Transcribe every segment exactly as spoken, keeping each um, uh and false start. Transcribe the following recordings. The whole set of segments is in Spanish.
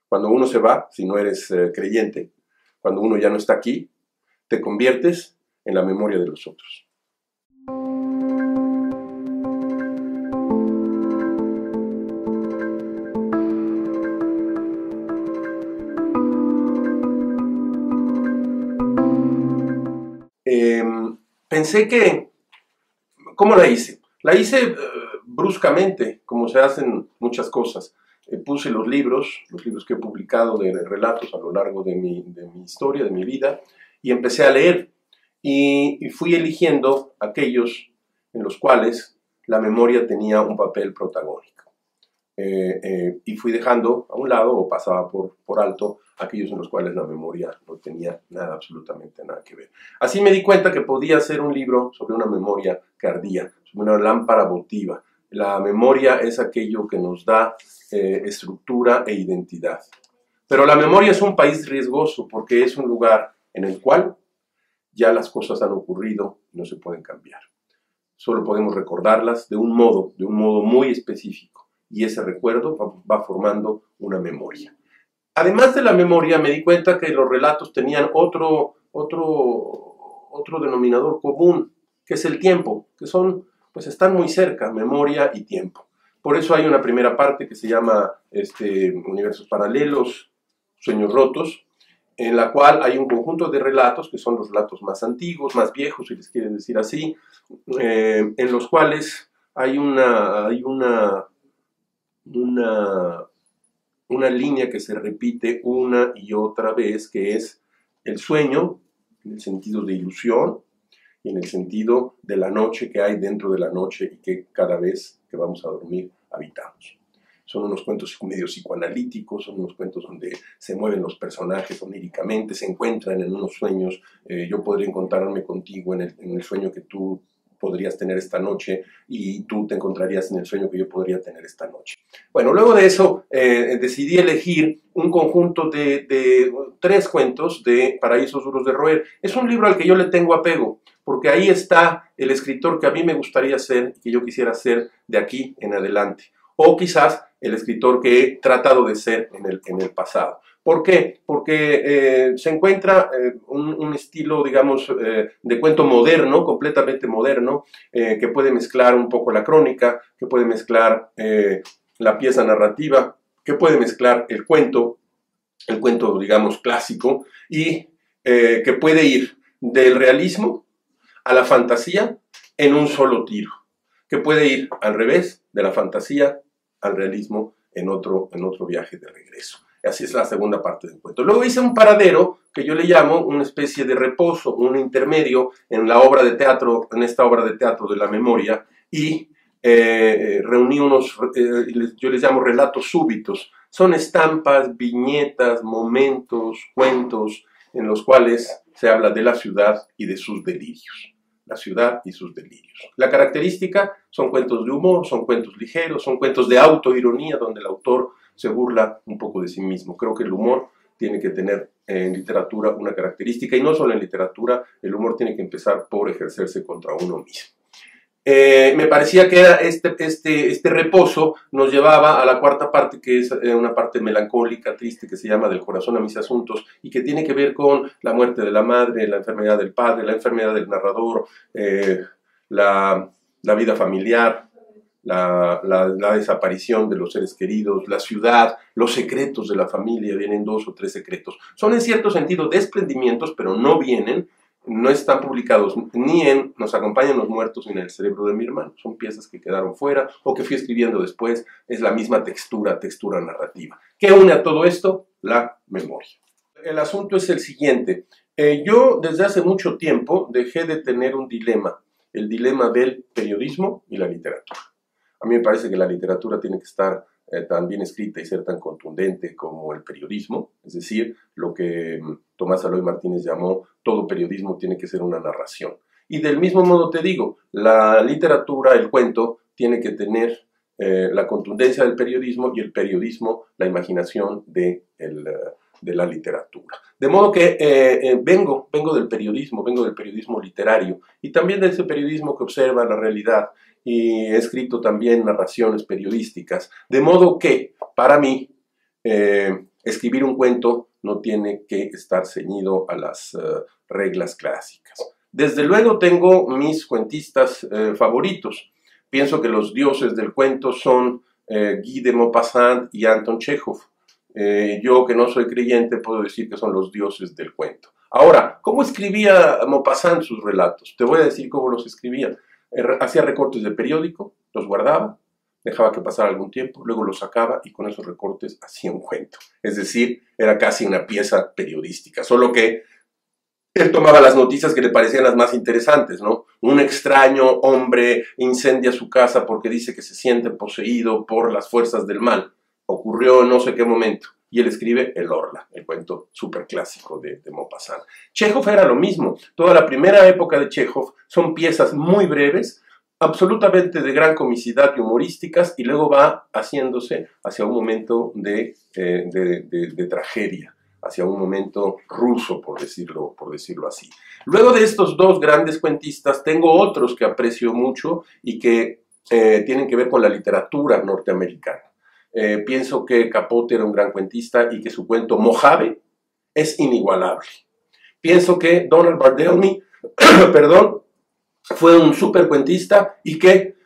Cuando uno se va, si no eres eh, creyente, cuando uno ya no está aquí, te conviertes en la memoria de los otros. Eh, pensé que, ¿cómo la hice? La hice eh, bruscamente, como se hacen muchas cosas. Eh, puse los libros, los libros que he publicado de relatos a lo largo de mi, de mi historia, de mi vida, y empecé a leer. Y, y fui eligiendo aquellos en los cuales la memoria tenía un papel protagónico. Eh, eh, y fui dejando a un lado o pasaba por, por alto aquellos en los cuales la memoria no tenía nada, absolutamente nada que ver. Así me di cuenta que podía ser un libro sobre una memoria que ardía, sobre una lámpara votiva. La memoria es aquello que nos da eh, estructura e identidad. Pero la memoria es un país riesgoso porque es un lugar en el cual ya las cosas han ocurrido y no se pueden cambiar. Solo podemos recordarlas de un modo, de un modo muy específico. Y ese recuerdo va formando una memoria. Además de la memoria, me di cuenta que los relatos tenían otro, otro, otro denominador común, que es el tiempo, que son, pues están muy cerca, memoria y tiempo. Por eso hay una primera parte que se llama este, Universos Paralelos, Sueños Rotos, en la cual hay un conjunto de relatos, que son los relatos más antiguos, más viejos, si les quieren decir así, eh, en los cuales hay una... Hay una Una, una línea que se repite una y otra vez, que es el sueño, en el sentido de ilusión, y en el sentido de la noche que hay dentro de la noche y que cada vez que vamos a dormir habitamos. Son unos cuentos medio psicoanalíticos, son unos cuentos donde se mueven los personajes oníricamente, se encuentran en unos sueños. Eh, yo podría encontrarme contigo en el, en el sueño que tú podrías tener esta noche y tú te encontrarías en el sueño que yo podría tener esta noche. Bueno, luego de eso eh, decidí elegir un conjunto de, de tres cuentos de Paraísos Duros de Roer. Es un libro al que yo le tengo apego, porque ahí está el escritor que a mí me gustaría ser, que yo quisiera ser de aquí en adelante. O quizás el escritor que he tratado de ser en el, en el pasado. ¿Por qué? Porque eh, se encuentra eh, un, un estilo, digamos, eh, de cuento moderno, completamente moderno, eh, que puede mezclar un poco la crónica, que puede mezclar eh, la pieza narrativa, que puede mezclar el cuento, el cuento, digamos, clásico, y eh, que puede ir del realismo a la fantasía en un solo tiro, que puede ir al revés, de la fantasía al realismo en otro, en otro viaje de regreso. Así es la segunda parte del cuento. Luego hice un paradero que yo le llamo una especie de reposo, un intermedio en la obra de teatro, en esta obra de teatro de la memoria, y eh, reuní unos, eh, yo les llamo relatos súbitos. Son estampas, viñetas, momentos, cuentos en los cuales se habla de la ciudad y de sus delirios. La ciudad y sus delirios. La característica son cuentos de humor, son cuentos ligeros, son cuentos de autoironía donde el autor se burla un poco de sí mismo. Creo que el humor tiene que tener en literatura una característica, y no solo en literatura, el humor tiene que empezar por ejercerse contra uno mismo. Eh, me parecía que era este, este, este reposo nos llevaba a la cuarta parte, que es una parte melancólica, triste, que se llama Del corazón a mis asuntos, y que tiene que ver con la muerte de la madre, la enfermedad del padre, la enfermedad del narrador, eh, la, la vida familiar, la, la, la desaparición de los seres queridos, la ciudad, los secretos de la familia. Vienen dos o tres secretos. Son en cierto sentido desprendimientos, pero no vienen, no están publicados ni en Nos acompañan los muertos ni en El cerebro de mi hermano. Son piezas que quedaron fuera o que fui escribiendo después. Es la misma textura, textura narrativa. ¿Qué une a todo esto? La memoria. El asunto es el siguiente. Eh, yo desde hace mucho tiempo dejé de tener un dilema, el dilema del periodismo y la literatura. A mí me parece que la literatura tiene que estar eh, tan bien escrita y ser tan contundente como el periodismo, es decir, lo que Tomás Aloy Martínez llamó todo periodismo tiene que ser una narración. Y del mismo modo te digo, la literatura, el cuento, tiene que tener eh, la contundencia del periodismo y el periodismo la imaginación de, el, de la literatura. De modo que eh, eh, vengo, vengo del periodismo, vengo del periodismo literario y también de ese periodismo que observa la realidad, y he escrito también narraciones periodísticas, de modo que para mí eh, escribir un cuento no tiene que estar ceñido a las uh, reglas clásicas. Desde luego tengo mis cuentistas eh, favoritos. Pienso que los dioses del cuento son eh, Guy de Maupassant y Anton Chekhov. Eh, yo, que no soy creyente, puedo decir que son los dioses del cuento. Ahora, ¿cómo escribía Maupassant sus relatos? Te voy a decir cómo los escribía. Hacía recortes de periódico, los guardaba, dejaba que pasara algún tiempo, luego los sacaba y con esos recortes hacía un cuento. Es decir, era casi una pieza periodística, solo que él tomaba las noticias que le parecían las más interesantes, ¿no? Un extraño hombre incendia su casa porque dice que se siente poseído por las fuerzas del mal. Ocurrió en no sé qué momento. Y él escribe El Orla, el cuento súper clásico de, de Maupassant. Chekhov era lo mismo. Toda la primera época de Chekhov son piezas muy breves, absolutamente de gran comicidad y humorísticas, y luego va haciéndose hacia un momento de, eh, de, de, de tragedia, hacia un momento ruso, por decirlo, por decirlo así. Luego de estos dos grandes cuentistas, tengo otros que aprecio mucho y que eh, tienen que ver con la literatura norteamericana. Eh, pienso que Capote era un gran cuentista y que su cuento Mojave es inigualable. Pienso que Donald Barthelme, perdón, fue un supercuentista y que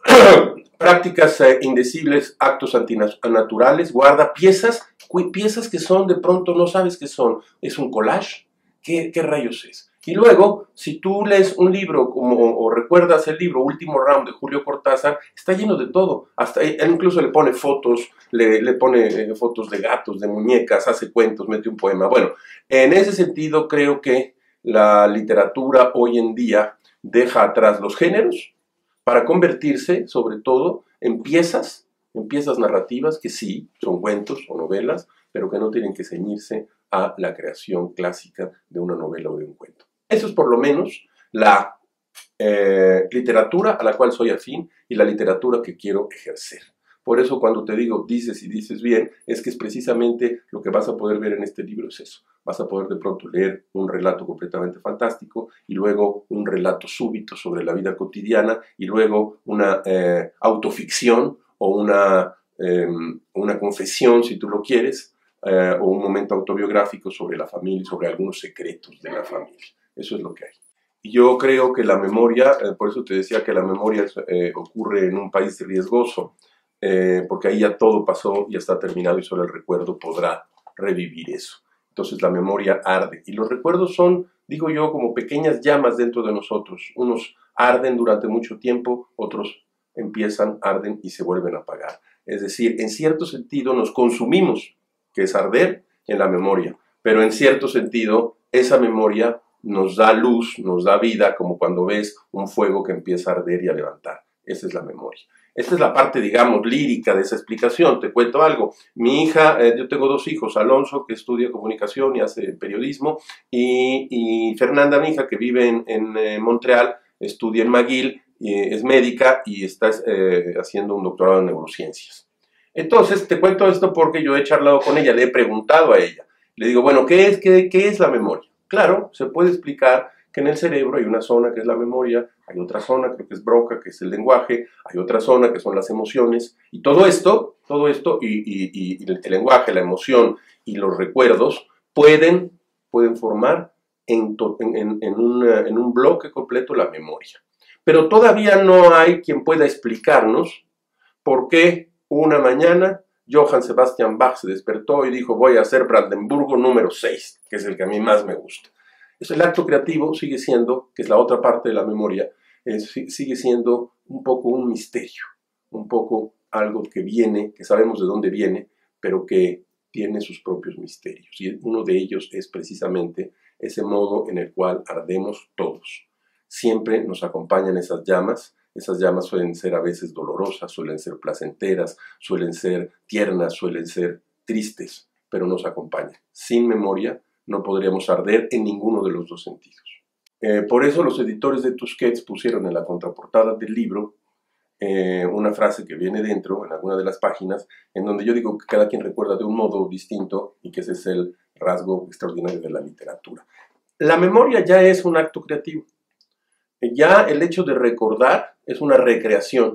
prácticas eh, indecibles, actos antinaturales, guarda piezas, piezas que son, de pronto no sabes qué son. ¿Es un collage? ¿Qué, qué rayos es? Y luego, si tú lees un libro como, o recuerdas el libro Último Round de Julio Cortázar, está lleno de todo. Hasta él incluso le pone fotos, le, le pone eh, fotos de gatos, de muñecas, hace cuentos, mete un poema. Bueno, en ese sentido creo que la literatura hoy en día deja atrás los géneros para convertirse, sobre todo, en piezas, en piezas narrativas que sí, son cuentos o novelas, pero que no tienen que ceñirse a la creación clásica de una novela o de un cuento. Eso es por lo menos la eh, literatura a la cual soy afín y la literatura que quiero ejercer. Por eso cuando te digo dices y dices bien, es que es precisamente lo que vas a poder ver en este libro, es eso. Vas a poder de pronto leer un relato completamente fantástico y luego un relato súbito sobre la vida cotidiana y luego una eh, autoficción o una, eh, una confesión, si tú lo quieres, eh, o un momento autobiográfico sobre la familia y sobre algunos secretos de la familia. Eso es lo que hay. Y yo creo que la memoria, eh, por eso te decía que la memoria eh, ocurre en un país riesgoso, eh, porque ahí ya todo pasó, ya está terminado y solo el recuerdo podrá revivir eso. Entonces la memoria arde. Y los recuerdos son, digo yo, como pequeñas llamas dentro de nosotros. Unos arden durante mucho tiempo, otros empiezan, arden y se vuelven a apagar. Es decir, en cierto sentido nos consumimos, que es arder, en la memoria. Pero en cierto sentido, esa memoria nos da luz, nos da vida, como cuando ves un fuego que empieza a arder y a levantar. Esa es la memoria. Esta es la parte, digamos, lírica de esa explicación. Te cuento algo. Mi hija, eh, yo tengo dos hijos, Alonso, que estudia comunicación y hace periodismo, y, y Fernanda, mi hija, que vive en, en eh, Montreal, estudia en McGill, y, eh, es médica y está eh, haciendo un doctorado en neurociencias. Entonces, te cuento esto porque yo he charlado con ella, le he preguntado a ella. Le digo, bueno, ¿qué es, qué, qué es la memoria? Claro, se puede explicar que en el cerebro hay una zona que es la memoria, hay otra zona, creo que es Broca, que es el lenguaje, hay otra zona que son las emociones, y todo esto, todo esto, y, y, y el, el lenguaje, la emoción y los recuerdos pueden, pueden formar en, to, en, en, en, una, en un bloque completo la memoria. Pero todavía no hay quien pueda explicarnos por qué una mañana Johann Sebastian Bach se despertó y dijo, voy a hacer Brandenburgo número seis, que es el que a mí más me gusta. Eso, el acto creativo sigue siendo, que es la otra parte de la memoria, es, sigue siendo un poco un misterio, un poco algo que viene, que sabemos de dónde viene, pero que tiene sus propios misterios. Y uno de ellos es precisamente ese modo en el cual ardemos todos. Siempre nos acompañan esas llamas. Esas llamas suelen ser a veces dolorosas, suelen ser placenteras, suelen ser tiernas, suelen ser tristes, pero nos acompañan. Sin memoria no podríamos arder en ninguno de los dos sentidos. Eh, por eso los editores de Tusquets pusieron en la contraportada del libro eh, una frase que viene dentro, en alguna de las páginas, en donde yo digo que cada quien recuerda de un modo distinto y que ese es el rasgo extraordinario de la literatura. La memoria ya es un acto creativo. Ya el hecho de recordar es una recreación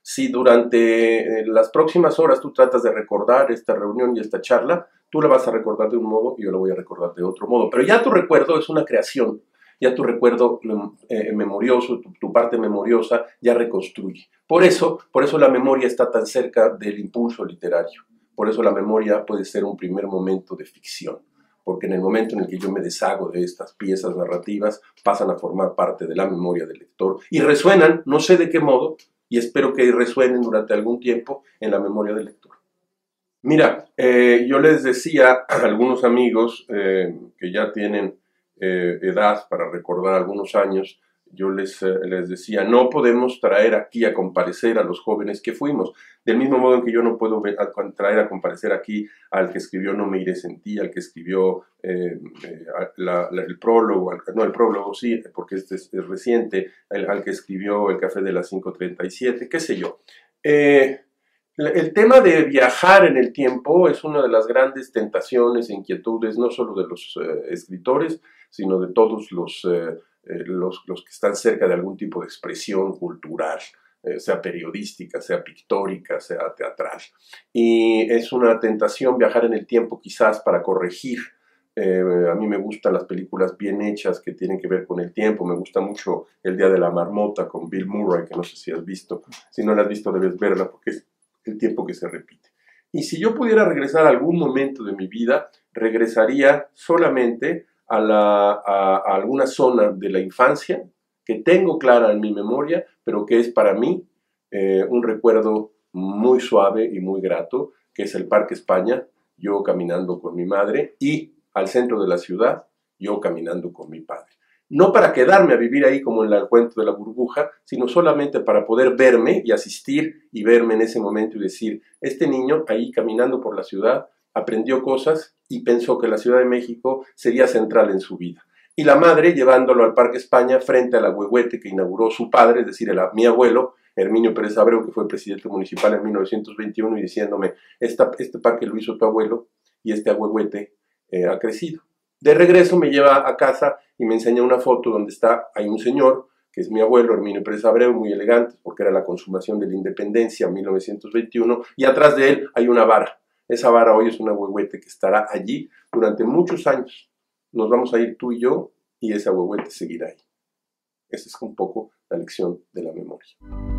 Si durante las próximas horas tú tratas de recordar esta reunión y esta charla, tú la vas a recordar de un modo y yo la voy a recordar de otro modo. Pero ya tu recuerdo es una creación, ya tu recuerdo eh, memorioso, tu, tu parte memoriosa ya reconstruye. Por eso, por eso la memoria está tan cerca del impulso literario. Por eso la memoria puede ser un primer momento de ficción. Porque en el momento en el que yo me deshago de estas piezas narrativas, pasan a formar parte de la memoria del lector y resuenan, no sé de qué modo, y espero que resuenen durante algún tiempo en la memoria del lector. Mira, eh, yo les decía a algunos amigos eh, que ya tienen eh, edad para recordar algunos años, yo les, eh, les decía, no podemos traer aquí a comparecer a los jóvenes que fuimos, del mismo modo en que yo no puedo traer a comparecer aquí al que escribió No me iré sin ti, al que escribió eh, eh, la, la, el prólogo, al, no el prólogo sí, porque este es, es reciente, el, al que escribió El café de las cinco treinta y siete, qué sé yo. Eh, el tema de viajar en el tiempo es una de las grandes tentaciones e inquietudes, no solo de los eh, escritores, sino de todos los... Eh, Eh, los, los que están cerca de algún tipo de expresión cultural, eh, sea periodística, sea pictórica, sea teatral. Y es una tentación viajar en el tiempo quizás para corregir. Eh, a mí me gustan las películas bien hechas que tienen que ver con el tiempo. Me gusta mucho El día de la marmota con Bill Murray, que no sé si has visto. Si no la has visto debes verla porque es el tiempo que se repite. Y si yo pudiera regresar a algún momento de mi vida, regresaría solamente A, la, a, a alguna zona de la infancia que tengo clara en mi memoria, pero que es para mí eh, un recuerdo muy suave y muy grato, que es el Parque España, yo caminando con mi madre, y al centro de la ciudad, yo caminando con mi padre. No para quedarme a vivir ahí como en el cuento de la burbuja, sino solamente para poder verme y asistir y verme en ese momento y decir, este niño ahí caminando por la ciudad aprendió cosas y pensó que la Ciudad de México sería central en su vida. Y la madre llevándolo al Parque España frente al ahuehuete que inauguró su padre, es decir, el, mi abuelo, Herminio Pérez Abreu, que fue presidente municipal en mil novecientos veintiuno, y diciéndome, esta, este parque lo hizo tu abuelo y este ahuehuete eh, ha crecido. De regreso me lleva a casa y me enseña una foto donde está, hay un señor, que es mi abuelo, Herminio Pérez Abreu, muy elegante, porque era la consumación de la independencia en mil novecientos veintiuno, y atrás de él hay una vara. Esa vara hoy es un ahuehuete que estará allí durante muchos años. Nos vamos a ir tú y yo y ese ahuehuete seguirá ahí. Esa es un poco la lección de la memoria.